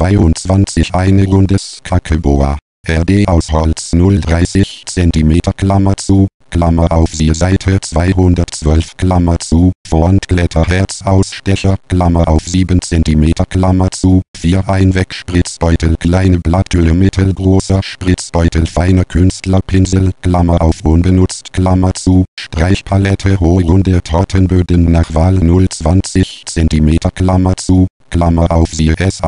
22 eine rundes Kakeboa. RD aus Holz 0,30 cm Klammer auf siehe Seite 212 Klammer zu, Frontglätterherzausstecher Klammer auf 7 cm Klammer zu, 4 Einwegspritzbeutel kleine Blatthülle mittelgroßer Spritzbeutel feiner Künstlerpinsel Klammer auf unbenutzt Klammer zu, Streichpalette hohe runde Tortenböden nach Wahl 0,20 cm Klammer auf siehe S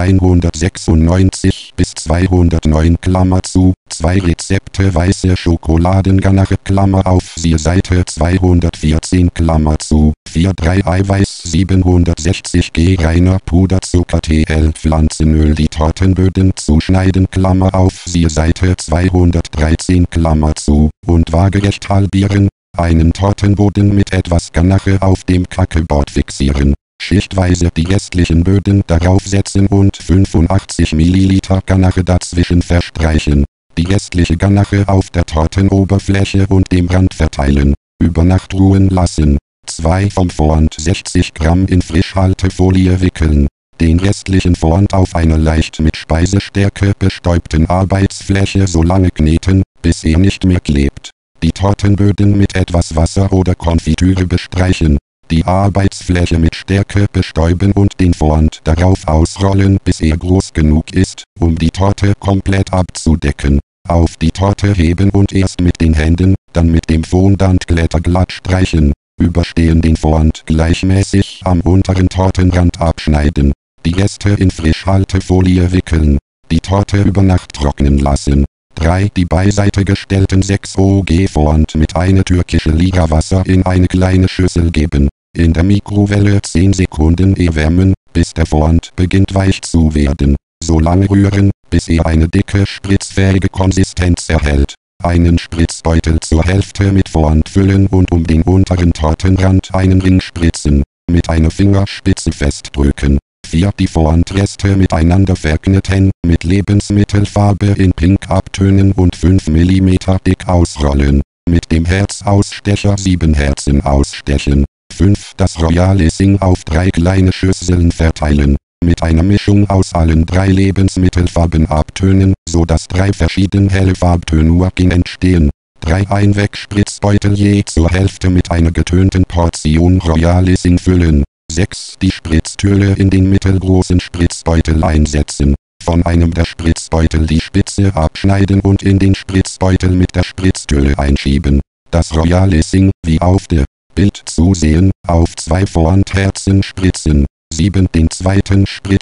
196 bis 209 Klammer zu, 2 Rezepte weiße Schokoladenganache Klammer auf siehe Seite 214 Klammer zu, 4,3 Eiweiß 760 G reiner Puderzucker TL Pflanzenöl die Tortenböden zuschneiden Klammer auf siehe Seite 213 Klammer zu, und waagerecht halbieren, einen Tortenboden mit etwas Ganache auf dem Kakeboard fixieren. Schichtweise die restlichen Böden darauf setzen und 85 ml Ganache dazwischen verstreichen. Die restliche Ganache auf der Tortenoberfläche und dem Rand verteilen. Über Nacht ruhen lassen. 2 vom Fond 60 Gramm in Frischhaltefolie wickeln. Den restlichen Fond auf einer leicht mit Speisestärke bestäubten Arbeitsfläche so lange kneten, bis er nicht mehr klebt. Die Tortenböden mit etwas Wasser oder Konfitüre bestreichen. Die Arbeitsfläche mit Stärke bestäuben und den Fond darauf ausrollen, bis er groß genug ist, um die Torte komplett abzudecken. Auf die Torte heben und erst mit den Händen, dann mit dem Fondant glätterglatt streichen. Überstehen den Fond gleichmäßig am unteren Tortenrand abschneiden. Die Reste in Frischhaltefolie wickeln. Die Torte über Nacht trocknen lassen. 3. Die beiseite gestellten 6 OG Fond mit einer türkische Lira Wasser in eine kleine Schüssel geben. In der Mikrowelle 10 Sekunden erwärmen, bis der Fond beginnt weich zu werden. So lange rühren, bis er eine dicke spritzfähige Konsistenz erhält. Einen Spritzbeutel zur Hälfte mit Fond füllen und um den unteren Tortenrand einen Ring spritzen. Mit einer Fingerspitze festdrücken. 4. Die Fondreste miteinander verkneten, mit Lebensmittelfarbe in Pink abtönen und 5 mm dick ausrollen. Mit dem Herzausstecher 7 Herzen ausstechen. 5. Das Royal Icing auf 3 kleine Schüsseln verteilen. Mit einer Mischung aus allen 3 Lebensmittelfarben abtönen, so dass 3 verschieden helle Farbtönungen entstehen. 3 Einwegspritzbeutel je zur Hälfte mit einer getönten Portion Royal Icing füllen. 6. Die Spritztülle in den mittelgroßen Spritzbeutel einsetzen. Von einem der Spritzbeutel die Spitze abschneiden und in den Spritzbeutel mit der Spritztülle einschieben. Das Royal Icing, wie auf dem Bild zu sehen, auf 2 Fondherzen spritzen. 7. Den zweiten Spritz